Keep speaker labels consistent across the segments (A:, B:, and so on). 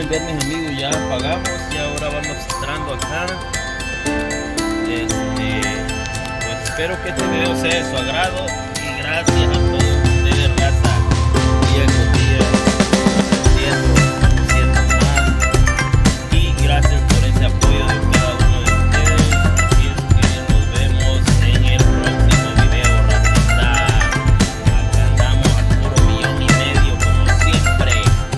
A: pueden ver, mis amigos, ya pagamos y ahora vamos entrando acá. Pues espero que este video sea de su agrado y gracias a todos ustedes, raza, día con día, conociendo más, y gracias por ese apoyo de cada uno de ustedes. Así es que nos vemos en el próximo video, racita. Acá andamos al puro 1,5 millones como siempre.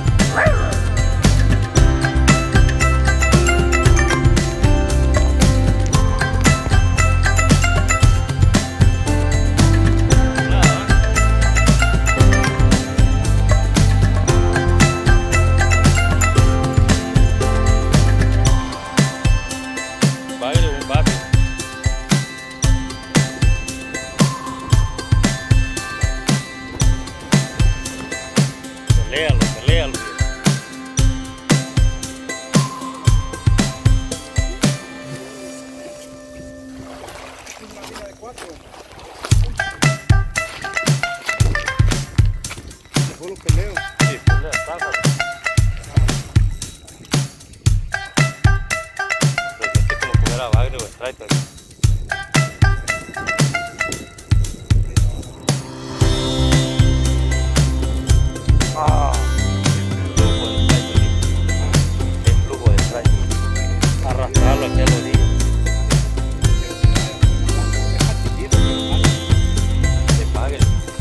A: Peléalo.
B: Mejor lo peleo.
A: Sí, pelea, sábado. Pues este como comer a bagre o strike. Arrastrarlo aquí a los días. Se pague.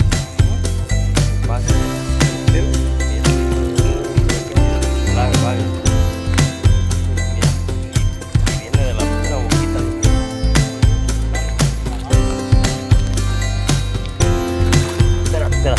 A: Pague. Y viene de la pura boquita. Espera.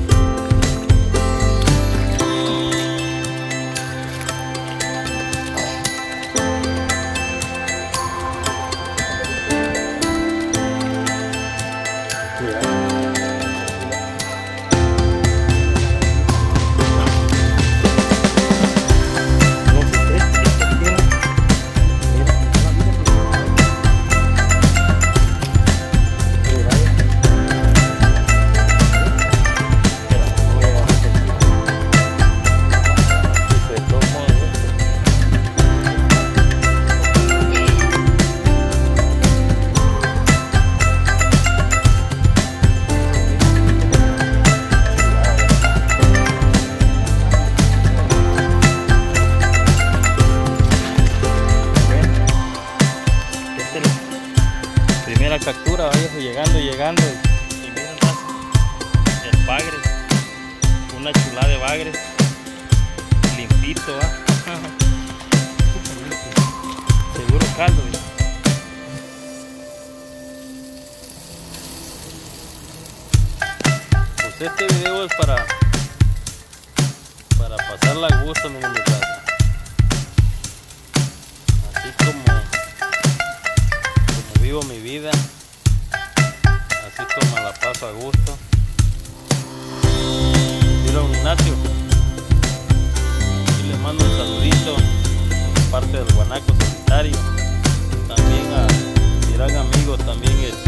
A: Primera captura, vaya llegando y miren más el bagre, una chulada de bagre, limpito, seguro caldo. Pues este video es para pasarla a gusto, mi raza. Así como vivo mi vida, así como la paso a gusto. Mira, Ignacio, y le mando un saludito de parte del Guanaco Solitario, también a mi gran amigo también